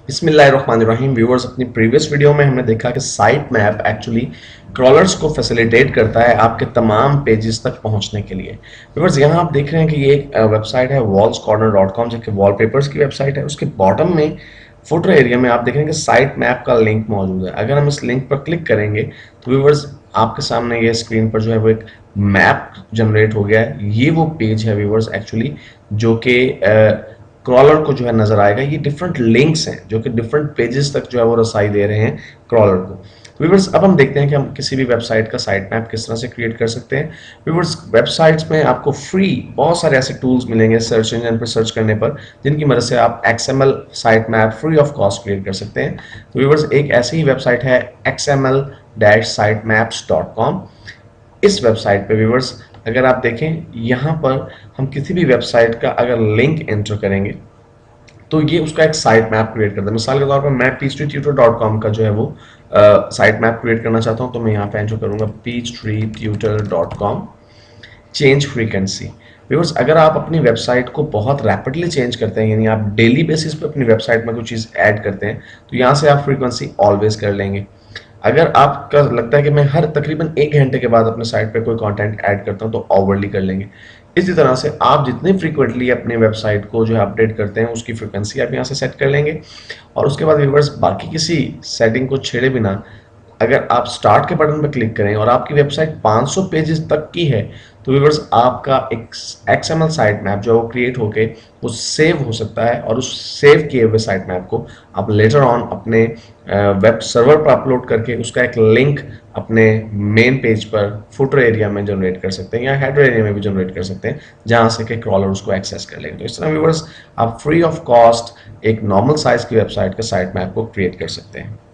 बिस्मिल्लाहिर्रहमानिर्रहीम। व्यूअर्स, अपनी previous video में हमने देखा कि साइट मैप एक्चुअली क्रॉलर्स को फैसिलिटेट करता है आपके तमाम पेजेस तक पहुंचने के लिए। व्यूअर्स, यहाँ आप देख रहे हैं कि ये एक वेबसाइट है wallscorner.com, जो कि वॉलपेपर्स की वेबसाइट है। उसके बॉटम में फुटर एरिया में आप देख रहे हैं कि साइट मैप का लिंक मौजूद है। अगर हम इस लिंक पर क्लिक करेंगे तो व्यूअर्स आपके सामने ये स्क्रीन पर जो है वो एक मैप जनरेट हो गया है। ये वो पेज है व्यूअर्स एक्चुअली जो कि क्रॉलर को जो है नजर आएगा। ये डिफरेंट लिंक्स हैं जो कि डिफरेंट पेजेस तक जो है वो रसाई दे रहे हैं क्रॉलर को। व्यूअर्स, अब हम देखते हैं कि हम किसी भी वेबसाइट का साइट मैप किस तरह से क्रिएट कर सकते हैं। व्यूअर्स, वेबसाइट्स में आपको फ्री बहुत सारे ऐसे टूल्स मिलेंगे सर्च इंजन पर सर्च करने पर, जिनकी मदद से आप XML site map free of cost create कर सकते हैं। तो व्यूअर्स, एक ऐसी ही वेबसाइट है xml-sitemaps.com। इस वेबसाइट पे व्यूअर्स अगर आप देखें, यहाँ पर हम किसी भी वेबसाइट का अगर लिंक एंटर करेंगे तो ये उसका एक साइट मैप क्रिएट करता है। मिसाल के तौर पर मैं peachtree-tutor.com का जो है वो साइट मैप क्रिएट करना चाहता हूँ, तो मैं यहाँ पे एंटर करूंगा peachtree-tutor.com, चेंज फ्रीक्वेंसी। व्यूअर्स, अगर आप अपनी वेबसाइट को बहुत रैपिडली चेंज करते हैं, यानी आप डेली बेसिस पे अपनी वेबसाइट में कोई चीज़ ऐड करते हैं, तो यहाँ से आप फ्रीक्वेंसी ऑलवेज कर लेंगे। अगर आपका लगता है कि मैं हर तकरीबन 1 घंटे के बाद अपने साइट पे कोई कंटेंट ऐड करता हूं, तो ओवरली कर लेंगे। इसी तरह से आप जितनी फ्रीक्वेंटली अपनी वेबसाइट को जो है अपडेट करते हैं, उसकी फ्रीक्वेंसी आप यहाँ से सेट कर लेंगे। और उसके बाद व्यूअर्स, बाकी किसी सेटिंग को छेड़े बिना अगर आप स्टार्ट के बटन पर क्लिक करें और आपकी वेबसाइट 500 पेजेस तक की है, तो व्यूअर्स आपका एक XML साइट मैप जो है वो क्रिएट होके वो सेव हो सकता है। और उस सेव किए हुए साइट मैप को आप लेटर ऑन अपने वेब सर्वर पर अपलोड करके उसका एक लिंक अपने मेन पेज पर फुटर एरिया में जनरेट कर सकते हैं, या हेडर एरिया में भी जनरेट कर सकते हैं, जहां से कि क्रॉलर उसको एक्सेस कर लेंगे। तो इस तरह व्यूअर्स आप फ्री ऑफ कॉस्ट एक नॉर्मल साइज की वेबसाइट का साइट मैप को क्रिएट कर सकते हैं।